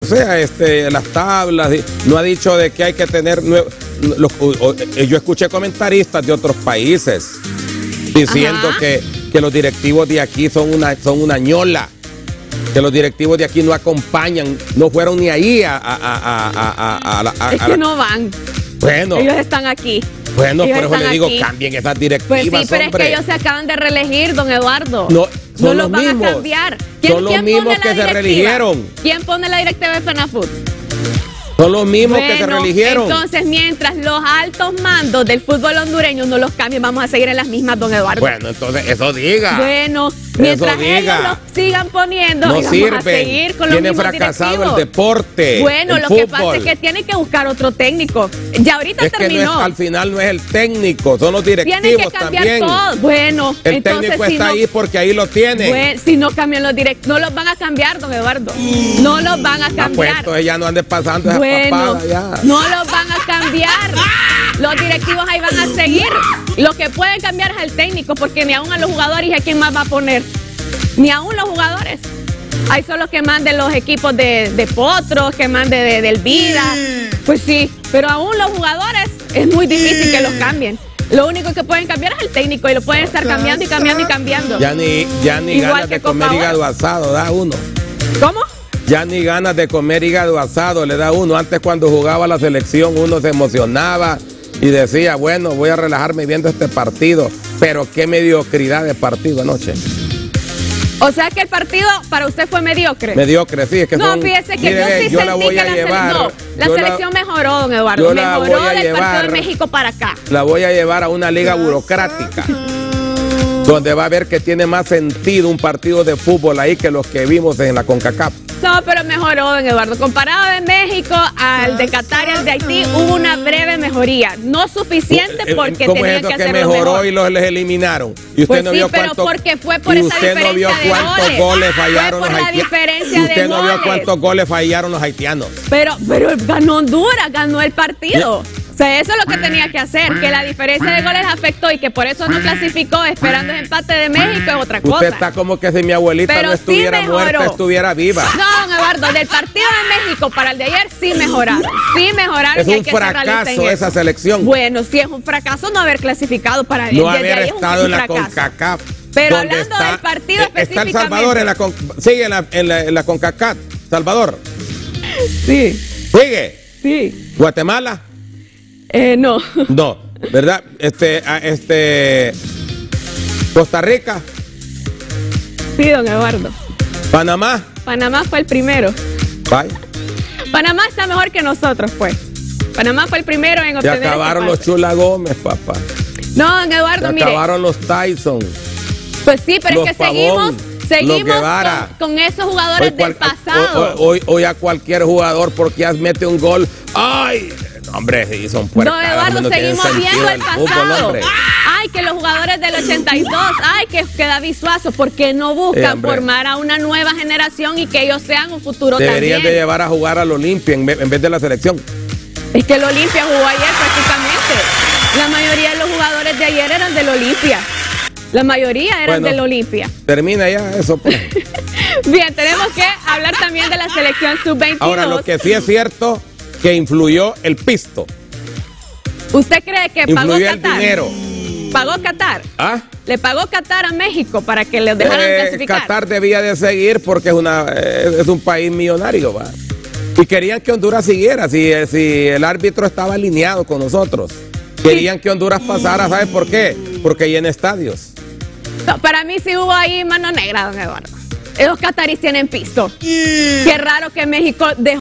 sea, las tablas, no ha dicho de que hay que tener yo escuché comentaristas de otros países diciendo que los directivos de aquí son una ñola, que los directivos de aquí no acompañan, no fueron ni ahí es que no van. Bueno, ellos están aquí. Bueno, ellos por eso le digo, aquí. cambien esas directivas, pues sí, pero hombre. es que ellos se acaban de reelegir, don Eduardo. No los van mismos, a cambiar. Son los mismos que se reeligieron. ¿Quién pone la directiva de FENAFUT? Son los mismos que se reeligieron. Entonces, mientras los altos mandos del fútbol hondureño no los cambien, vamos a seguir en las mismas, don Eduardo. Bueno, entonces eso diga. Bueno, mientras ellos los sigan poniendo, no vamos a seguir con los mismos fracasado directivos. El deporte. Bueno, el lo fútbol. que pasa es que tienen que buscar otro técnico. Ya ahorita es terminó. Que al final no es el técnico, son los directivos tienen que cambiar también. Todo. Bueno, el entonces, técnico está ahí porque ahí lo tiene. Bueno, si no cambian los directivos, no los van a cambiar, don Eduardo. No los van a cambiar. Pues entonces ya no anden pasando esa papada ya. No los van a cambiar. Los directivos ahí van a seguir. Lo que pueden cambiar es el técnico, porque ni aún a los jugadores, ¿a quién más va a poner? Ni aún los jugadores. Hay solo que manden los equipos de Potros, que manden del Vida. Pues sí, pero aún los jugadores es muy difícil que los cambien. Lo único que pueden cambiar es el técnico y lo pueden estar cambiando y cambiando y cambiando. Ya ni ganas de comer hígado asado da uno. ¿Cómo? Ya ni ganas de comer hígado asado le da uno. Antes, cuando jugaba la selección, uno se emocionaba y decía, bueno, voy a relajarme viendo este partido. Pero qué mediocridad de partido anoche. O sea que el partido para usted fue mediocre. Mediocre, sí. Es que no, fíjese que yo sí sentí que la selección mejoró, don Eduardo. Mejoró del partido de México para acá. La voy a llevar a una liga burocrática. Donde va a ver que tiene más sentido un partido de fútbol ahí que los que vimos en la CONCACAF. No, pero mejoró, don Eduardo. Comparado de México al de Qatar y al de Haití, hubo una breve mejoría. No suficiente porque tenían que hacerlo mejor. Mejoró y los eliminaron. Y usted pues no sí, vio pero porque fue por esa diferencia no vio cuántos goles fallaron los haitianos. Usted no vio cuántos goles fallaron los haitianos. Pero ganó Honduras, ganó el partido. O sea, eso es lo que tenía que hacer, que la diferencia de goles afectó y que por eso no clasificó esperando el empate de México es otra cosa. Usted está como que si mi abuelita no estuviera muerta, estuviera viva. No, don Eduardo, del partido de México para el de ayer sí mejoraron. Sí mejoraron. Es un fracaso esa selección. Bueno, sí es un fracaso no haber clasificado para el no haber estado en la CONCACAF. Pero hablando del partido específicamente. Está El Salvador sigue en la CONCACAF. Salvador. Sí. ¿Sigue? Sí. ¿Guatemala? No. No, ¿verdad? Costa Rica. Sí, don Eduardo. Panamá. Panamá fue el primero. Vaya. Panamá está mejor que nosotros, pues. Panamá fue el primero en obtener. Se acabaron los Chula Gómez, papá. No, don Eduardo, mire. Se acabaron los Tyson. Pues sí, pero es que Pavón, seguimos con esos jugadores del pasado. Hoy a cualquier jugador porque ya mete un gol. ¡Ay! Hombre, sí, son puercas. No, Eduardo, seguimos viendo el pasado. Fútbol, ay, que los jugadores del 82, ay, que David Suazo, ¿por qué no buscan formar a una nueva generación y que ellos sean un futuro también? Deberían de llevar a jugar al Olimpia en vez de la selección. Es que el Olimpia jugó ayer prácticamente. La mayoría de los jugadores de ayer eran del Olimpia. La mayoría eran del Olimpia. Termina ya eso, pues. Bien, tenemos que hablar también de la selección sub-22. Ahora, lo que sí es cierto, que influyó el pisto. ¿Usted cree que pagó Qatar? El dinero. ¿Pagó Qatar? ¿Ah? ¿Le pagó Qatar a México para que le dejaran clasificar? Qatar debía de seguir porque es un país millonario, ¿va? Y querían que Honduras siguiera, si el árbitro estaba alineado con nosotros. Querían que Honduras pasara, ¿sabes por qué? Porque llena estadios. No, para mí sí hubo ahí mano negra, don Eduardo. Los cataríes tienen pisto. Qué raro que México dejó